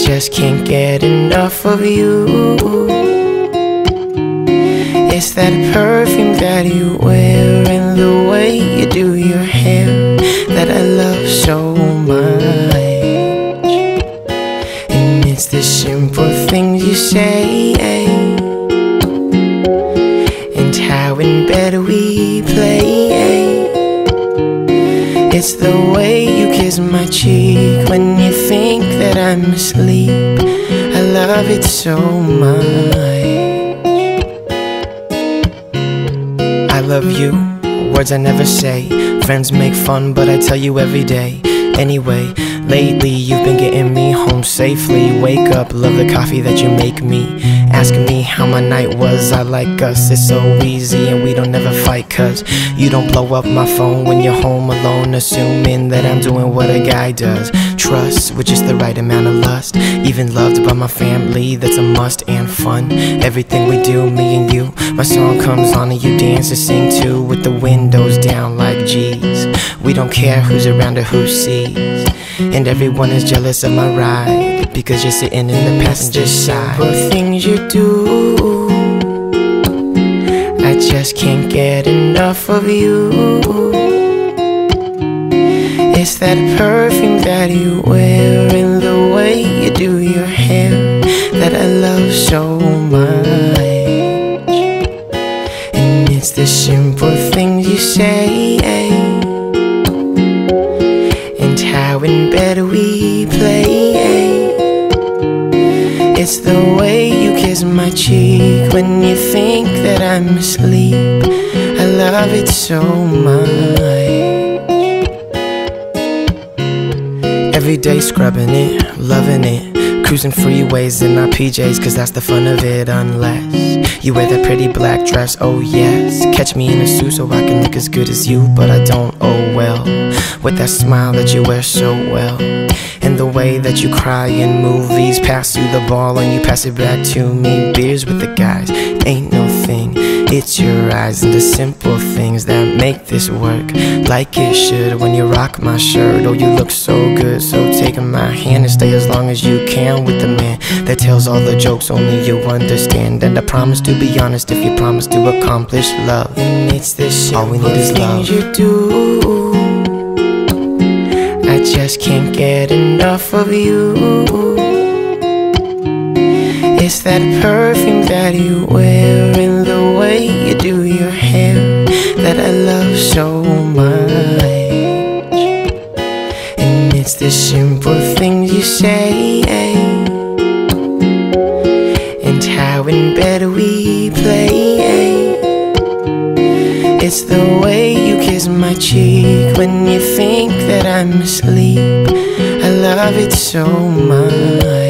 just can't get enough of you. It's that perfume that you wear and the way you do your hair that I love so much. And it's the simple things you say and how in bed we play. It's the way you kiss my cheek when you think that I'm asleep. I love it so much. I love you, words I never say. Friends make fun, but I tell you every day. Anyway, lately you've been getting me home safely. Wake up, love the coffee that you make me. Ask me how my night was, I like us. It's so easy and we don't ever fight, cause you don't blow up my phone when you're home alone, assuming that I'm doing what a guy does. Trust with just the right amount of lust. Even loved by my family, that's a must. And fun, everything we do, me and you. My song comes on and you dance and sing too, with the windows down like G's. We don't care who's around or who sees. And everyone is jealous of my ride because you're sitting in the passenger side. The things you do, I just can't get enough of you. It's that perfume that you wear and the way you do your hair that I love so much. And it's the simple things you say and how in bed we play. It's the way you kiss my cheek when you think that I'm asleep. I love it so much. Every day scrubbing it, loving it, cruising freeways in our PJs, cause that's the fun of it. Unless you wear that pretty black dress, oh yes. Catch me in a suit so I can look as good as you, but I don't, oh well. With that smile that you wear so well, and the way that you cry in movies. Pass you the ball and you pass it back to me. Beers with the guys, ain't no thing. It's your eyes and the simple things that make this work like it should. When you rock my shirt, oh you look so good. So take my hand and stay as long as you can with the man that tells all the jokes only you understand. And I promise to be honest if you promise to accomplish love. And it's this all we need is love. You do, I just can't get enough of you. It's that perfume that you wear and the way you do your hair that I love so much. And it's the simple things you say and how in bed we play. It's the way you kiss my cheek when you think that I'm asleep. I love it so much.